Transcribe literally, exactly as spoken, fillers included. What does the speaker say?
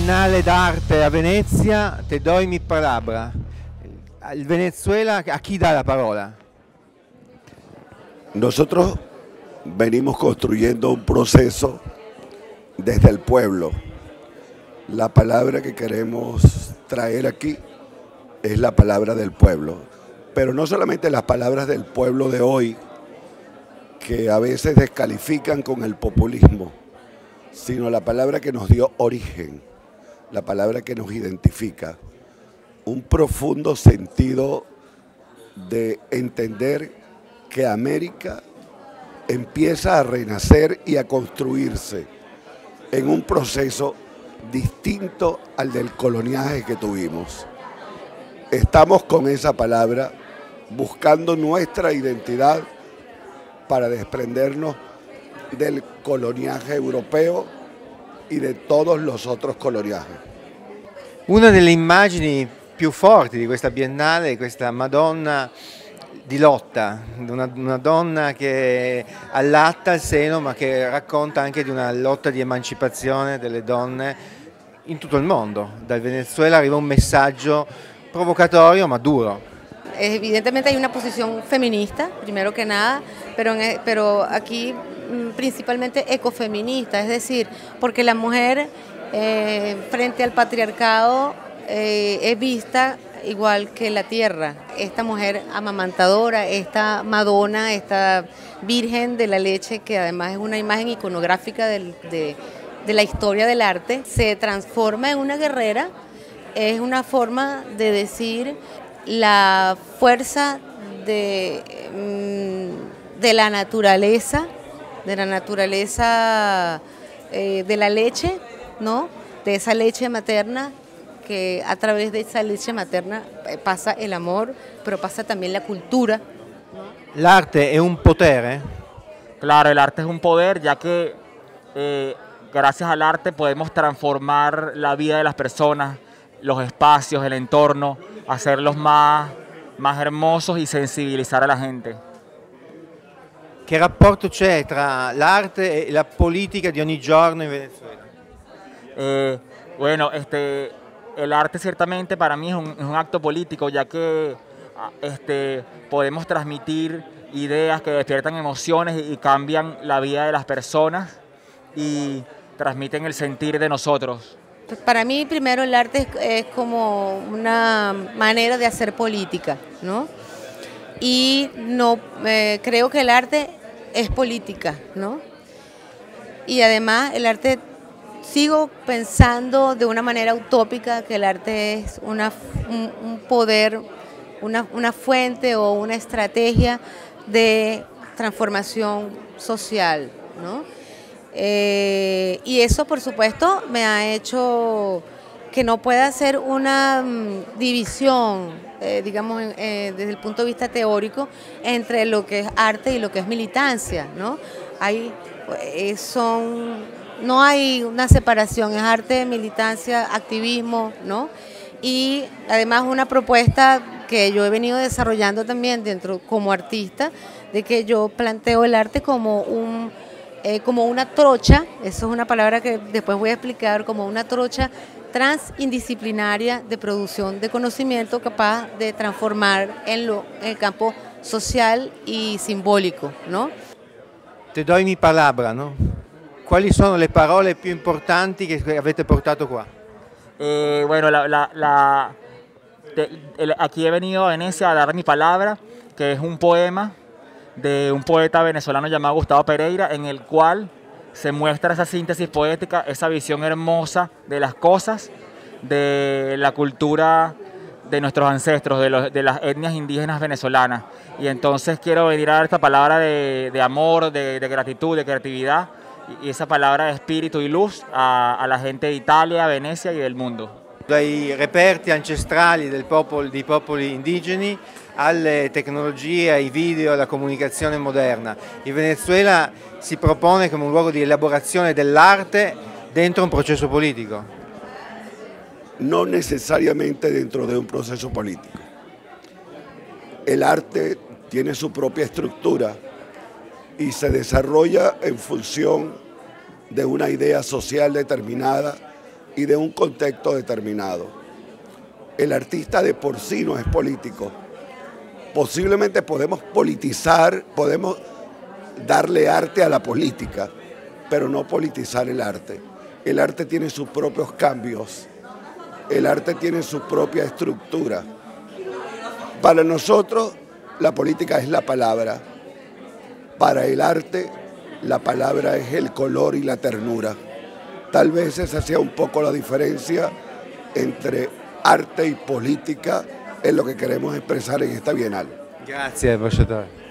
Biennale d'arte a Venezia, te doy mi palabra. El Venezuela, ¿a quién da la palabra? Nosotros venimos construyendo un proceso desde el pueblo. La palabra que queremos traer aquí es la palabra del pueblo, pero no solamente las palabras del pueblo de hoy, que a veces descalifican con el populismo, sino la palabra que nos dio origen, la palabra que nos identifica, un profundo sentido de entender que América empieza a renacer y a construirse en un proceso distinto al del coloniaje que tuvimos. Estamos con esa palabra buscando nuestra identidad para desprendernos del coloniaje europeo y de todos los otros coloniajes. Una delle immagini più forti di questa biennale è questa Madonna di lotta, una, una donna che allatta il seno ma che racconta anche di una lotta di emancipazione delle donne in tutto il mondo. Dal Venezuela arriva un messaggio provocatorio ma duro. Evidentemente hay una posición feminista, primero que nada, pero, en, pero aquí principalmente ecofeminista, es decir, porque la mujer eh, frente al patriarcado eh, es vista igual que la tierra. Esta mujer amamantadora, esta Madonna, esta Virgen de la Leche, que además es una imagen iconográfica del, de, de la historia del arte, se transforma en una guerrera, es una forma de decir la fuerza de, de la naturaleza, de la naturaleza eh, de la leche, ¿no? De esa leche materna, que a través de esa leche materna pasa el amor, pero pasa también la cultura, ¿no? ¿L'arte es un potere? Claro, el arte es un poder, ya que eh, gracias al arte podemos transformar la vida de las personas, los espacios, el entorno, hacerlos más, más hermosos y sensibilizar a la gente. Che rapporto c'è tra l'arte e la politica di ogni giorno in Venezuela? Eh, bueno, este, el arte ciertamente para mí es un, es un acto político, ya que este, podemos transmitir ideas que despiertan emociones y, y cambian la vida de las personas y transmiten el sentir de nosotros. Para mí, primero, el arte es, es como una manera de hacer política, ¿no? Y no, eh, creo que el arte es política, ¿no? Y además el arte, sigo pensando de una manera utópica que el arte es una, un, un poder, una, una fuente o una estrategia de transformación social, ¿no? Eh, y eso, por supuesto, me ha hecho que no pueda hacer una um, división, eh, digamos, eh, desde el punto de vista teórico, entre lo que es arte y lo que es militancia, ¿no? Hay, eh, son, no hay una separación, es arte, militancia, activismo, ¿no? Y además una propuesta que yo he venido desarrollando también dentro como artista, de que yo planteo el arte como un Eh, como una trocha, eso es una palabra que después voy a explicar, como una trocha transindisciplinaria de producción de conocimiento capaz de transformar en, lo, en el campo social y simbolico, ¿no? Te doy mi palabra, ¿no? Quali sono le parole più importanti che avete portato qua? Eh, bueno, la, la, la, de, el, aquí he venido a Venecia a dar mi palabra, que es un poema de un poeta venezolano llamado Gustavo Pereira, en el cual se muestra esa síntesis poética, esa visión hermosa de las cosas, de la cultura de nuestros ancestros, de, los, de las etnias indígenas venezolanas. Y entonces quiero venir a dar esta palabra de, de amor, de, de gratitud, de creatividad, y, y esa palabra de espíritu y luz a, a la gente de Italia, Venecia y del mundo. Dai reperti ancestrali del popolo, dei popoli indigeni alle tecnologie, ai video, alla comunicazione moderna. Il Venezuela si propone come un luogo di elaborazione dell'arte dentro un processo politico. No necesariamente dentro de un proceso político. El arte tiene su propia estructura y se desarrolla en función de una idea social determinada y de un contexto determinado. El artista de por sí no es político. Posiblemente podemos politizar, podemos darle arte a la política, pero no politizar el arte. El arte tiene sus propios cambios, el arte tiene su propia estructura. Para nosotros, la política es la palabra. Para el arte, la palabra es el color y la ternura. Tal vez esa sea un poco la diferencia entre arte y política en lo que queremos expresar en esta Bienal. Grazie, ambasciatore.